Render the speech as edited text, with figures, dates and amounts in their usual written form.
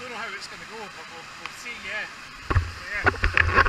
don't know how it's going to go, but we'll see, yeah. So, yeah.